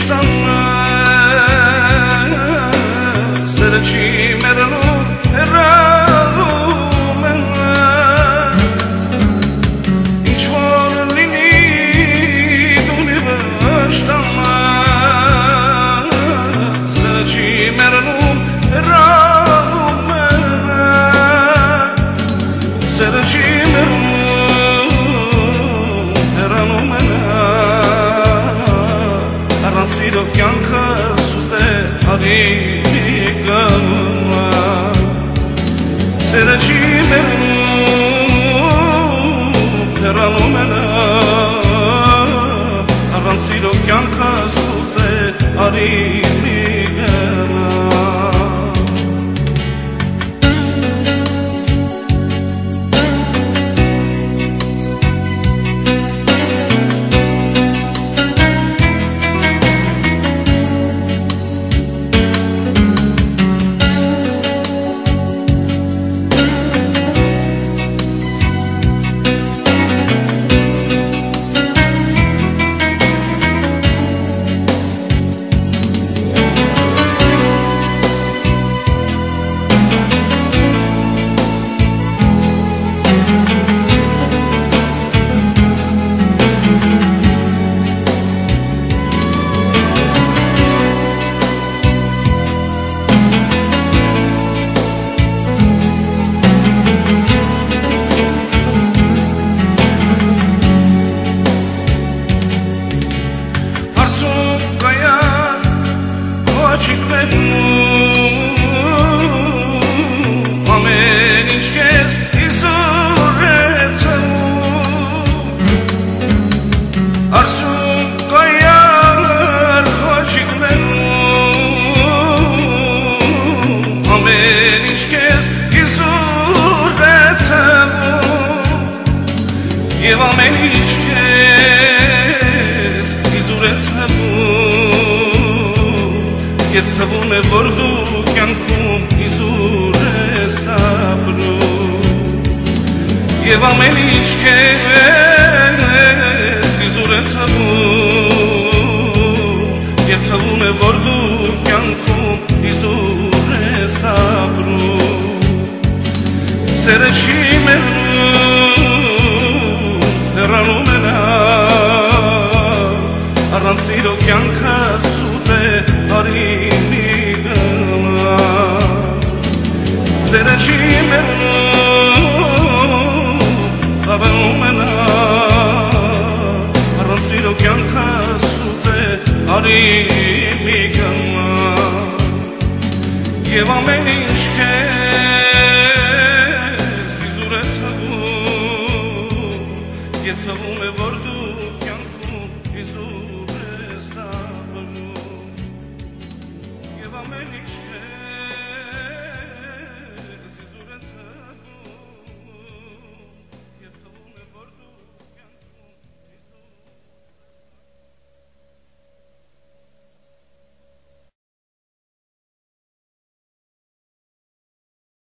աշտանը սրճի մերնու հեռանում են ինչ որ լինի դունի վշտանը սրճի մերնու հեռանում են սրճի Սիրո կյանքը սուտ է հարիկը Սերը չի մերնում հեռանում է նա Առանց սիրո կյանքը սուտ է հարիկը Ամեն ինչ կեզ իզուր է թվում Արցում կայար խոչիկ մերում Ամեն ինչ կեզ իզուր է թվում Եվ ամեն ինչ կեզ իզուր է թվում Եվ թվում է որ դու կյանքում իզուր ես ապրում Եվ ամեն ինչ կեզ իզուր է թվում Եվ թվում է որ դու կյանքում իզուր ես ապրում Սերը չի մերնում հեռանում է նա Առանց սիրո կյանքը սուտ է հարիկը Սերը չի մերնում հավանում է նա Առանց սիրո կյանքը սուտ է հարիկը Եվ ամեն ինչ կեզ իզուր է թվում Եվ թվում է որ դու կյանքում իզուր ես ապրում Եվ ամեն ինչ կեզ